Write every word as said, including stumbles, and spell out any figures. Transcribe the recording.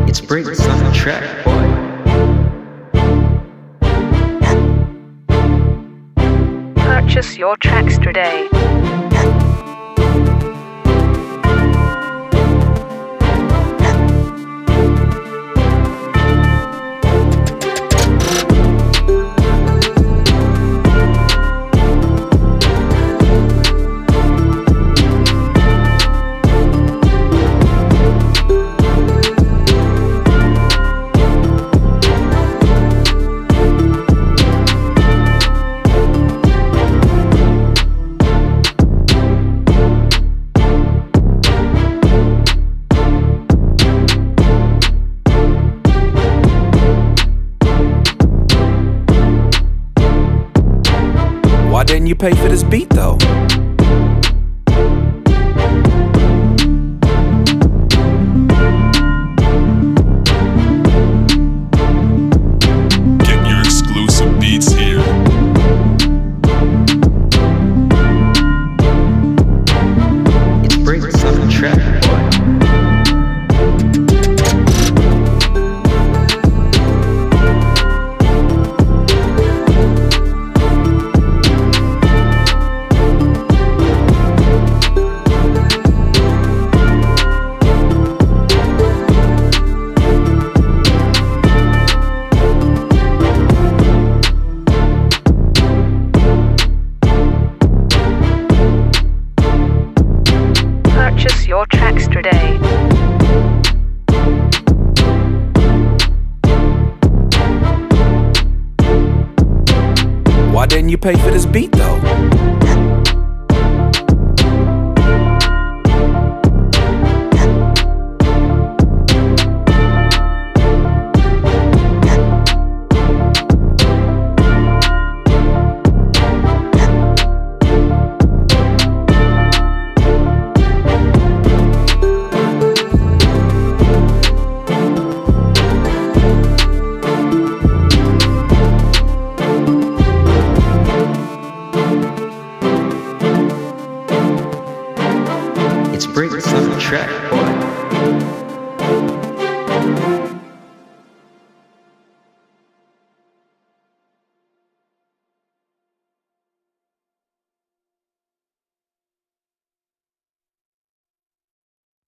It's Briggs on the track, boy. Purchase your tracks today. Why didn't you pay for this beat though? Get your exclusive beats here. It's Briggs on the track, boy. Purchase your tracks today. Why didn't you pay for this beat though?